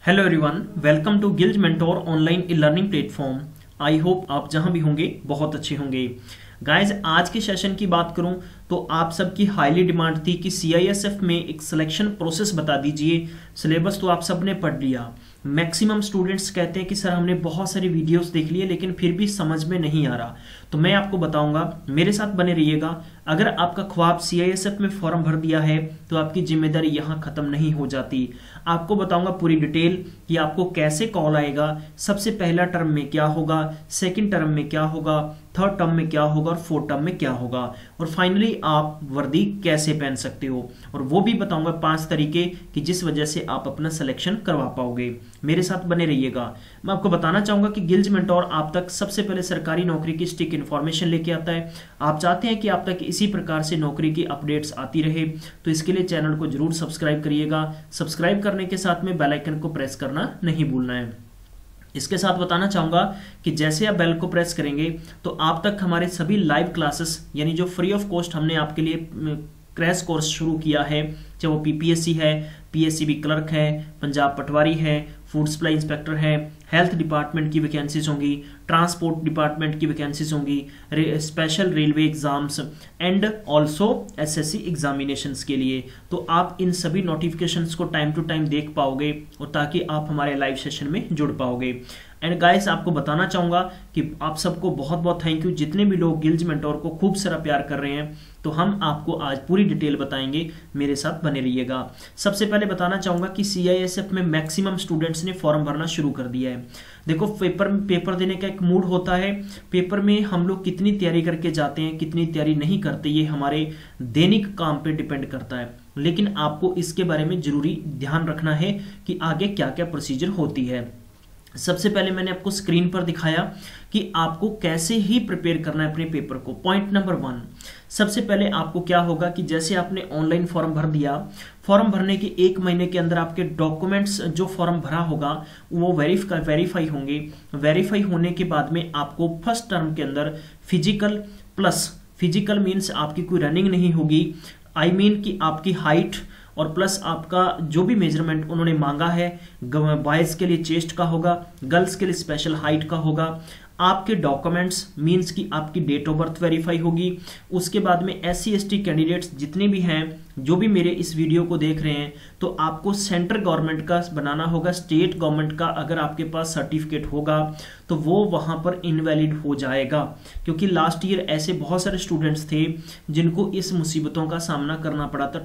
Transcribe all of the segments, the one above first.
Hello everyone, welcome to Gillz mentor online e learning platform. I hope आप जहां भी होंगे बहुत अच्छे होंगे। गाइज, आज के सेशन की बात करूं तो आप सबकी हाईली डिमांड थी कि CISF में एक सिलेक्शन प्रोसेस बता दीजिए। सिलेबस तो आप सबने पढ़ लिया। मैक्सिमम स्टूडेंट्स कहते हैं कि सर हमने बहुत सारी वीडियोस देख लिए लेकिन फिर भी समझ में नहीं आ रहा, तो मैं आपको बताऊंगा, मेरे साथ बने रहिएगा। अगर आपका ख्वाब CISF में फॉर्म भर दिया है तो आपकी जिम्मेदारी यहाँ खत्म नहीं हो जाती। आपको बताऊंगा पूरी डिटेल कि आपको कैसे कॉल आएगा, सबसे पहला टर्म में क्या होगा, सेकंड टर्म में क्या होगा, थर्ड टर्म में क्या होगा और फोर्थ टर्म में क्या होगा, और फाइनली आप वर्दी कैसे पहन सकते हो। और वो भी बताऊंगा 5 तरीके कि जिस वजह से आप अपना सिलेक्शन करवा पाओगे। मेरे साथ बने रहिएगा। मैं आपको बताना चाहूंगा कि गिल्ज मेंटोर आप तक सबसे पहले सरकारी नौकरी की स्टिक इन्फॉर्मेशन लेके आता है। आप चाहते हैं कि आप तक इसी प्रकार से नौकरी की अपडेट्स आती रहे तो इसके लिए चैनल को जरूर सब्सक्राइब करिएगा। सब्सक्राइब करने के साथ में बेल आइकन को प्रेस करना नहीं भूलना है। इसके साथ बताना चाहूंगा कि जैसे आप बेल को प्रेस करेंगे तो आप तक हमारे सभी लाइव क्लासेस, यानी जो फ्री ऑफ कॉस्ट हमने आपके लिए क्रैश कोर्स शुरू किया है, चाहे वो PPSC है, PSCB क्लर्क है, पंजाब पटवारी है, फूड सप्लाई इंस्पेक्टर है, हेल्थ डिपार्टमेंट की वैकेंसीज होंगी, ट्रांसपोर्ट डिपार्टमेंट की वैकेंसीज होंगी, special railway exams and also SSC examinations के लिए। तो आप इन सभी नोटिफिकेशंस को टाइम टू टाइम देख पाओगे और ताकि आप हमारे लाइव सेशन में जुड़ पाओगे। एंड गाइस, आपको बताना चाहूंगा कि आप सबको बहुत बहुत थैंक यू, जितने भी लोग गिल्ज मेंटोर को खूब सारा प्यार कर रहे हैं। तो हम आपको आज पूरी डिटेल बताएंगे, मेरे साथ बने रहिएगा। सबसे पहले बताना चाहूंगा कि CISF में मैक्सिमम स्टूडेंट्स ने फॉर्म भरना शुरू कर दिया है। देखो, पेपर देने का एक मूड होता है। पेपर में हम लोग कितनी तैयारी करके जाते हैं, कितनी तैयारी नहीं करते, ये हमारे दैनिक काम पे डिपेंड करता है। लेकिन आपको इसके बारे में जरूरी ध्यान रखना है कि आगे क्या क्या प्रोसीजर होती है। सबसे पहले मैंने आपको स्क्रीन पर दिखाया कि आपको कैसे ही प्रिपेयर करना है अपने पेपर को। पॉइंट नंबर 1, सबसे पहले आपको क्या होगा कि जैसे आपने ऑनलाइन फॉर्म भर दिया, फॉर्म भरने के 1 महीने के अंदर आपके डॉक्यूमेंट्स जो फॉर्म भरा होगा वो वेरीफाई होंगे। वेरीफाई होने के बाद में आपको फर्स्ट टर्म के अंदर फिजिकल मीन्स आपकी कोई रनिंग नहीं होगी, आई मीन कि आपकी हाइट और प्लस आपका जो भी मेजरमेंट उन्होंने मांगा है, बॉयज के लिए चेस्ट का होगा, गर्ल्स के लिए स्पेशल हाइट का होगा। आपके डॉक्यूमेंट्स मींस कि आपकी डेट ऑफ बर्थ वेरीफाई होगी। उसके बाद में SC ST कैंडिडेट्स जितने भी हैं, जो भी मेरे इस वीडियो को देख रहे हैं, तो आपको सेंट्रल गवर्नमेंट का बनाना होगा, स्टेट गवर्नमेंट का अगर आपके पास सर्टिफिकेट होगा तो वो वहां पर इनवैलिड हो जाएगा। क्योंकि लास्ट ईयर ऐसे बहुत सारे स्टूडेंट्स थे जिनको इस मुसीबतों का सामना करना पड़ा था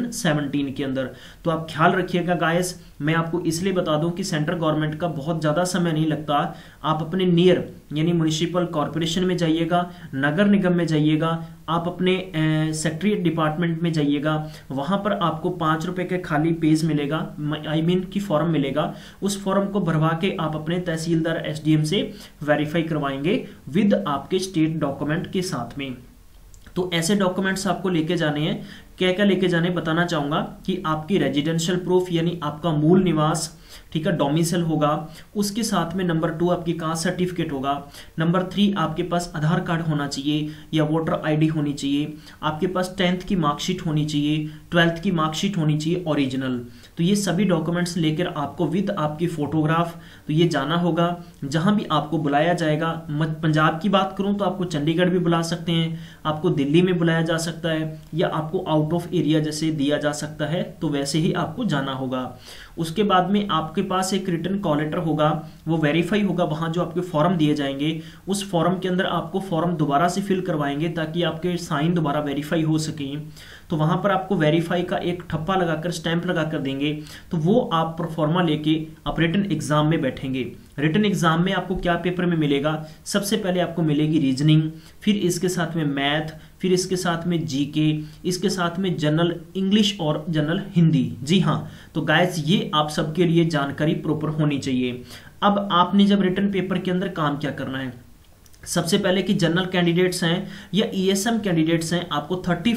2017 के अंदर। तो आप ख्याल रखिएगा गाइस, मैं आपको इसलिए बता दूं कि सेंट्रल गवर्नमेंट का बहुत ज्यादा समय नहीं लगता। आप अपने नियर यानी म्युनिसिपल कॉर्पोरेशन में जाइएगा, नगर निगम में जाइएगा, आप अपने सेक्रेटरीट डिपार्टमेंट में जाइएगा, वहां पर आपको 5 रुपए के खाली पेज मिलेगा, आई मीन की फॉर्म मिलेगा। उस फॉर्म को भरवा के आप अपने तहसीलदार SDM से वेरीफाई करवाएंगे विद आपके स्टेट डॉक्यूमेंट के साथ में। तो ऐसे डॉक्यूमेंट्स आपको लेके जाने हैं। क्या क्या लेके जाने बताना चाहूंगा कि आपकी रेजिडेंशियल प्रूफ यानी आपका मूल निवास, ठीक है, डोमिसाइल होगा। उसके साथ में नंबर 2 आपकी कास्ट सर्टिफिकेट होगा। नंबर 3 आपके पास आधार कार्ड होना चाहिए या वोटर ID होनी चाहिए। आपके पास 10th की मार्कशीट होनी चाहिए, 12th की मार्कशीट होनी चाहिए ओरिजिनल। तो ये सभी डॉक्यूमेंट्स लेकर आपको विद आपकी फोटोग्राफ तो ये जाना होगा जहां भी आपको बुलाया जाएगा। पंजाब की बात करूं तो आपको चंडीगढ़ भी बुला सकते हैं, आपको दिल्ली में बुलाया जा सकता है, या आपको आउट ऑफ एरिया जैसे दिया जा सकता है, तो वैसे ही आपको जाना होगा। उसके बाद में आपके पास एक रिटन कॉल लेटर होगा, वो वेरीफाई होगा। वहां जो आपके फॉर्म दिए जाएंगे उस फॉर्म के अंदर आपको फॉर्म दोबारा से फिल करवाएंगे ताकि आपके साइन दोबारा वेरीफाई हो सके। तो वहां पर आपको वेरीफाई का एक ठप्पा लगाकर स्टैंप लगाकर देंगे, तो वो आप परफॉर्मा लेके आप रिटन एग्जाम में बैठेंगे। रिटन एग्जाम में आपको क्या पेपर में मिलेगा, सबसे पहले आपको मिलेगी रीजनिंग, फिर इसके साथ में मैथ, फिर इसके साथ में GK, इसके साथ में जनरल इंग्लिश और जनरल हिंदी। जी हाँ, तो गाइस ये आप सबके लिए जानकारी प्रॉपर होनी चाहिए। अब आपने जब रिटन पेपर के अंदर काम क्या करना है, सबसे पहले कि जनरल कैंडिडेट्स हैं या ESM कैंडिडेट्स हैं, आपको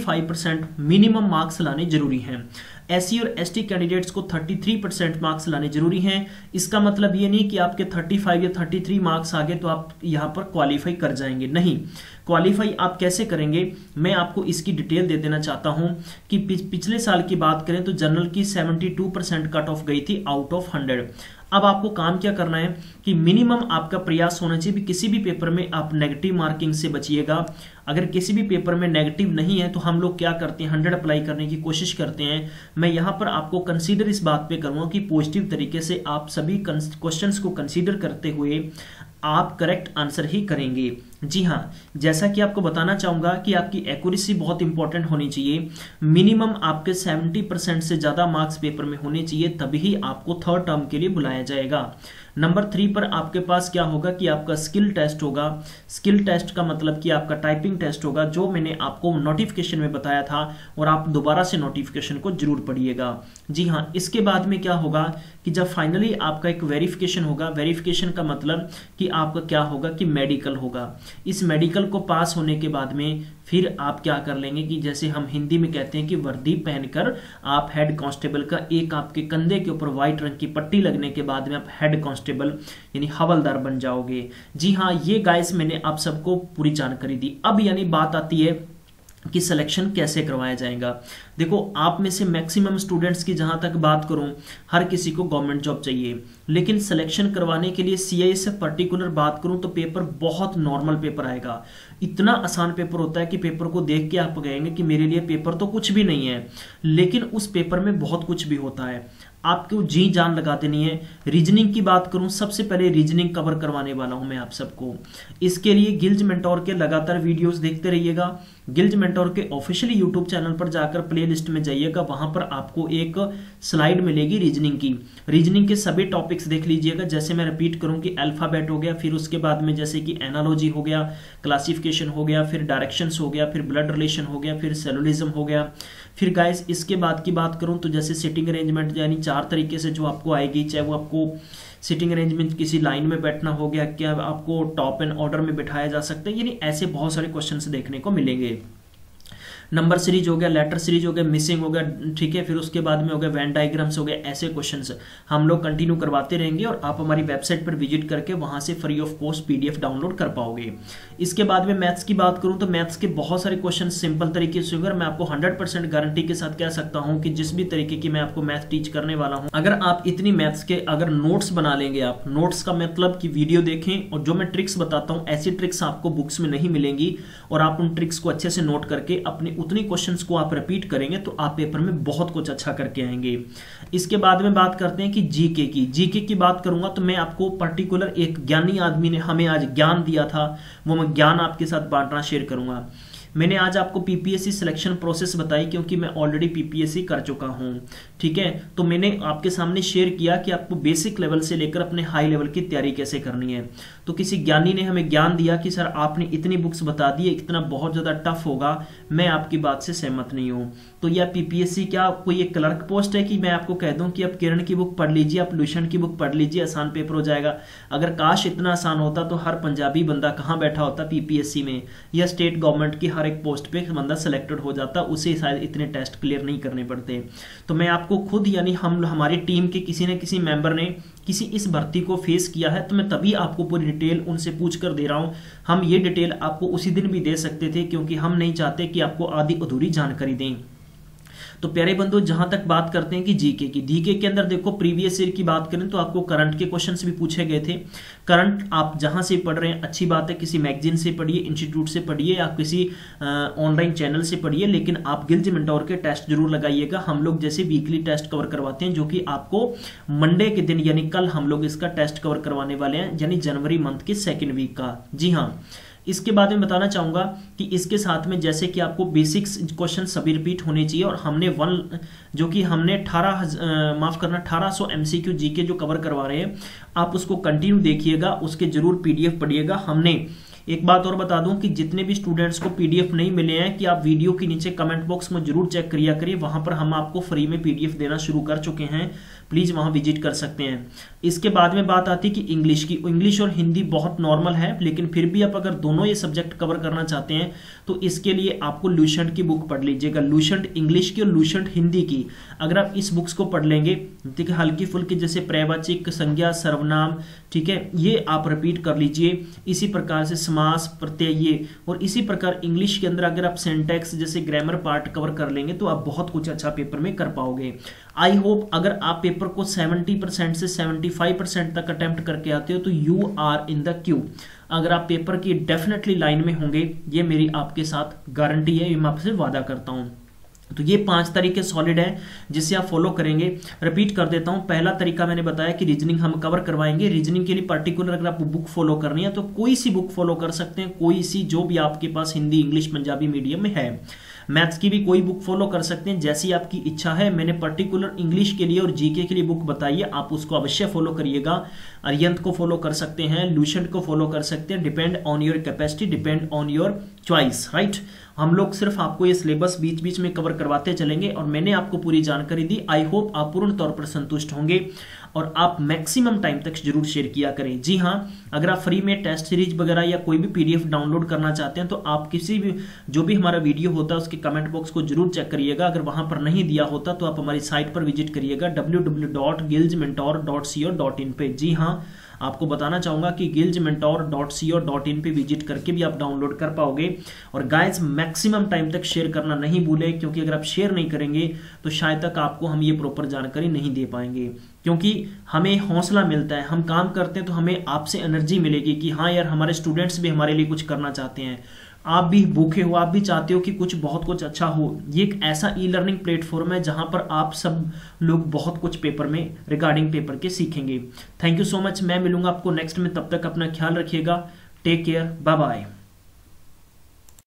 35% मिनिमम मार्क्स लाने जरूरी हैं। SC और ST कैंडिडेट्स को 33% मार्क्स लाने जरूरी हैं। इसका मतलब ये नहीं कि आपके 35 या 33 मार्क्स आ गए तो आप यहाँ पर क्वालिफाई कर जाएंगे, नहीं। क्वालिफाई आप कैसे करेंगे, मैं आपको इसकी डिटेल दे देना चाहता हूं कि पिछले साल की बात करें तो जनरल की 72% कट ऑफ गई थी आउट ऑफ 100। अब आपको काम क्या करना है कि मिनिमम आपका प्रयास होना चाहिए भी किसी भी पेपर में आप नेगेटिव मार्किंग से बचिएगा। अगर किसी भी पेपर में नेगेटिव नहीं है तो हम लोग क्या करते हैं 100 अप्लाई करने की कोशिश करते हैं। मैं यहाँ पर आपको कंसीडर इस बात पे करूँगा कि पॉजिटिव तरीके से आप सभी क्वेश्चंस को कंसीडर करते हुए आप करेक्ट आंसर ही करेंगे। जी हाँ, जैसा कि आपको बताना चाहूंगा कि आपकी एक्यूरेसी बहुत इंपॉर्टेंट होनी चाहिए। मिनिमम आपके 70% से ज्यादा मार्क्स पेपर में होने चाहिए, तभी ही आपको थर्ड टर्म के लिए बुलाया जाएगा। नंबर 3 पर आपके पास क्या होगा कि आपका स्किल टेस्ट होगा। स्किल टेस्ट का मतलब कि आपका टाइपिंग टेस्ट होगा, जो मैंने आपको नोटिफिकेशन में बताया था, और आप दोबारा से नोटिफिकेशन को जरूर पढ़िएगा। जी हाँ, इसके बाद में क्या होगा कि जब फाइनली आपका एक वेरिफिकेशन होगा, वेरिफिकेशन का मतलब कि आपका क्या होगा कि मेडिकल होगा। इस मेडिकल को पास होने के बाद में फिर आप क्या कर लेंगे कि जैसे हम हिंदी में कहते हैं कि वर्दी पहनकर आप हेड कांस्टेबल का एक आपके कंधे के ऊपर व्हाइट रंग की पट्टी लगने के बाद में आप हेड कांस्टेबल यानी हवलदार बन जाओगे। जी हाँ, ये गाइस मैंने आप सबको पूरी जानकारी दी। अब यानी बात आती है कि सिलेक्शन कैसे करवाया जाएगा। देखो, आप में से मैक्सिमम स्टूडेंट्स की जहां तक बात करूं, हर किसी को गवर्नमेंट जॉब चाहिए, लेकिन सिलेक्शन करवाने के लिए सीआई से पर्टिकुलर बात करूं तो पेपर बहुत नॉर्मल पेपर आएगा। इतना आसान पेपर होता है कि पेपर को देख के आप कहेंगे कि मेरे लिए पेपर तो कुछ भी नहीं है, लेकिन उस पेपर में बहुत कुछ भी होता है। आपको जी जान लगा देनी है। रीजनिंग की बात करूं, सबसे पहले रीजनिंग कवर करवाने वाला हूं मैं आप सबको। इसके लिए गिल्ज मेंटोर के लगातार वीडियोस देखते रहिएगा। गिल्ज मेंटोर के ऑफिशियली यूट्यूब चैनल पर जाकर प्लेलिस्ट में जाइएगा, वहां पर आपको एक स्लाइड मिलेगी रीजनिंग की। रीजनिंग के सभी टॉपिक्स देख लीजिएगा। जैसे मैं रिपीट करूं कि अल्फाबेट हो गया, फिर उसके बाद में जैसे कि एनालॉजी हो गया, क्लासिफिकेशन हो गया, फिर डायरेक्शंस हो गया, फिर ब्लड रिलेशन हो गया, फिर सेलुलिज्म हो गया। फिर गाइस इसके बाद की बात करूं तो जैसे सिटिंग अरेंजमेंट, यानी 4 तरीके से जो आपको आएगी, चाहे वो आपको सिटिंग अरेंजमेंट किसी लाइन में बैठना हो गया, क्या आपको टॉप एंड ऑर्डर में बिठाया जा सकता है, यानी ऐसे बहुत सारे क्वेश्चंस देखने को मिलेंगे। नंबर सीरीज हो गया, लेटर सीरीज हो गया, मिसिंग हो गया, ठीक है, फिर उसके बाद में हो गया वेन डायग्राम्स हो गया। ऐसे क्वेश्चंस हम लोग कंटिन्यू करवाते रहेंगे और आप हमारी वेबसाइट पर विजिट करके वहां से free of cost PDF download कर पाओगे। इसके बाद में मैथ्स की बात करूं तो मैथ्स के बहुत सारे क्वेश्चन सिंपल तरीके से होंगे। मैं आपको 100% गारंटी के साथ कह सकता हूं कि जिस भी तरीके की मैं आपको मैथ टीच करने वाला हूं, अगर आप इतनी मैथ्स के अगर नोट्स बना लेंगे, आप नोट्स का मतलब कि वीडियो देखें और जो मैं ट्रिक्स बताता हूं, ऐसी ट्रिक्स आपको बुक्स में नहीं मिलेंगी, और आप उन ट्रिक्स को अच्छे से नोट करके अपनी उतनी क्वेश्चंस को आप रिपीट करेंगे तो आप पेपर में बहुत कुछ अच्छा करके आएंगे। इसके बाद में बात करते हैं कि जीके की। जीके की बात करूंगा तो मैं आपको पर्टिकुलर एक ज्ञानी आदमी ने हमें आज ज्ञान दिया था, वो मैं ज्ञान आपके साथ बांटना शेयर करूंगा। मैंने आज आपको पीपीएससी सिलेक्शन प्रोसेस बताई क्योंकि मैं ऑलरेडी पीपीएससी कर चुका हूं, ठीक है। तो मैंने आपके सामने शेयर किया कि आपको बेसिक लेवल से लेकर अपने हाई लेवल की तैयारी कैसे करनी है। तो किसी ज्ञानी ने हमें ज्ञान दिया कि सर आपने इतनी बुक्स बता दी है, इतना बहुत ज्यादा टफ होगा, मैं आपकी बात से सहमत नहीं हूं। तो यह पीपीएससी क्या कोई एक क्लर्क पोस्ट है कि मैं आपको कह दूं कि आप किरण की बुक पढ़ लीजिए, आप लूशन की बुक पढ़ लीजिए, आसान पेपर हो जाएगा। अगर काश इतना आसान होता तो हर पंजाबी बंदा कहां बैठा होता पीपीएससी में, या स्टेट गवर्नमेंट की हर एक पोस्ट पे बंदा सिलेक्टेड हो जाता, उसे शायद इतने टेस्ट क्लियर नहीं करने पड़ते। तो मैं आपको खुद यानी हमारी टीम के किसी न किसी मेंबर ने किसी इस भर्ती को फेस किया है, तो मैं तभी आपको पूरी डिटेल उनसे पूछ कर दे रहा हूं। हम ये डिटेल आपको उसी दिन भी दे सकते थे, क्योंकि हम नहीं चाहते कि आपको आधी अधूरी जानकारी दें। तो प्यारे बंधु, जहां तक बात करते हैं कि जीके की, जीके के अंदर देखो प्रीवियस ईयर की बात करें तो आपको करंट के क्वेश्चंस भी पूछे गए थे। करंट आप जहां से पढ़ रहे हैं अच्छी बात है, किसी मैगजीन से पढ़िए, इंस्टीट्यूट से पढ़िए, या किसी ऑनलाइन चैनल से पढ़िए, लेकिन आप गिल्ज मेंटोर के टेस्ट जरूर लगाइएगा। हम लोग जैसे वीकली टेस्ट कवर करवाते हैं, जो कि आपको मंडे के दिन यानी कल हम लोग इसका टेस्ट कवर करवाने वाले हैं, यानी जनवरी मंथ के 2nd वीक का। जी हाँ, इसके बाद में बताना चाहूंगा कि इसके साथ में जैसे कि आपको बेसिक्स क्वेश्चन सभी रिपीट होने चाहिए, और हमने 1800 एमसीक्यू जीके जो कवर करवा रहे हैं, आप उसको कंटिन्यू देखिएगा, उसके जरूर पीडीएफ पढ़िएगा। हमने एक बात और बता दूं कि जितने भी स्टूडेंट्स को पीडीएफ नहीं मिले हैं, कि आप वीडियो के नीचे कमेंट बॉक्स में जरूर चेक करिए, वहां पर हम आपको फ्री में पीडीएफ देना शुरू कर चुके हैं, प्लीज वहां विजिट कर सकते हैं। इसके बाद में बात आती है कि इंग्लिश की। इंग्लिश और हिंदी बहुत नॉर्मल है, लेकिन फिर भी आप अगर दोनों ये सब्जेक्ट कवर करना चाहते हैं तो इसके लिए आपको लूसेंट की बुक पढ़ लीजिएगा, लूसेंट इंग्लिश की और लूसेंट हिंदी की। अगर आप इस बुक्स को पढ़ लेंगे, ठीक है, हल्की फुल्की जैसे प्रवाचिक, संज्ञा, सर्वनाम, ठीक है, ये आप रिपीट कर लीजिए। इसी प्रकार से समास, प्रत्यय और इसी प्रकार इंग्लिश के अंदर अगर आप सिंटैक्स जैसे ग्रामर पार्ट कवर कर लेंगे तो आप बहुत कुछ अच्छा पेपर में कर पाओगे। आई होप अगर आप पेपर को 70% से 75% तक अटेम्प्ट करके आते हो तो you are in the queue. अगर आप पेपर की डेफिनेटली लाइन में होंगे, ये मेरी आपके साथ गारंटी है, ये मैं आपसे वादा करता हूं। तो ये 5 तरीके सॉलिड हैं जिसे आप फॉलो करेंगे। रिपीट कर देता हूं, पहला तरीका मैंने बताया कि रीजनिंग हम कवर करवाएंगे। रीजनिंग के लिए पर्टिकुलर अगर आपको बुक फॉलो करनी है तो कोई सी बुक फॉलो कर सकते हैं, कोई सी जो भी आपके पास हिंदी, इंग्लिश, पंजाबी मीडियम में है। मैथ्स की भी कोई बुक फॉलो कर सकते हैं, जैसी आपकी इच्छा है। मैंने पर्टिकुलर इंग्लिश के लिए और जीके के लिए बुक बताई है, आप उसको अवश्य फॉलो करिएगा। अरियंत को फॉलो कर सकते हैं, लूसेंट को फॉलो कर सकते हैं। Depend on your capacity, depend on your choice, right. हम लोग सिर्फ आपको ये सिलेबस बीच बीच में कवर करवाते चलेंगे और मैंने आपको पूरी जानकारी दी। आई होप आप पूर्ण तौर पर संतुष्ट होंगे और आप मैक्सिमम टाइम तक जरूर शेयर किया करें। जी हाँ, अगर आप फ्री में टेस्ट सीरीज वगैरह या कोई भी पीडीएफ डाउनलोड करना चाहते हैं तो आप किसी भी जो भी हमारा वीडियो होता है उसके कमेंट बॉक्स को जरूर चेक करिएगा। अगर वहां पर नहीं दिया होता तो आप हमारी साइट पर विजिट करिएगा www.gilsmentor.co.in पे। जी हाँ, आपको बताना चाहूंगा कि gilsmentor.co.in पे विजिट करके भी आप डाउनलोड कर पाओगे। और गाइस, मैक्सिमम टाइम तक शेयर करना नहीं भूलें, क्योंकि अगर आप शेयर नहीं करेंगे तो शायद तक आपको हम ये प्रॉपर जानकारी नहीं दे पाएंगे। क्योंकि हमें हौसला मिलता है, हम काम करते हैं तो हमें आपसे एनर्जी मिलेगी कि हाँ यार, हमारे स्टूडेंट्स भी हमारे लिए कुछ करना चाहते हैं। आप भी भूखे हो, आप भी चाहते हो कि कुछ बहुत कुछ अच्छा हो। ये एक ऐसा ई लर्निंग प्लेटफॉर्म है जहां पर आप सब लोग बहुत कुछ पेपर में रिगार्डिंग पेपर के सीखेंगे। Thank you so much. मैं मिलूंगा आपको नेक्स्ट में, तब तक अपना ख्याल रखिएगा। Take care, bye bye.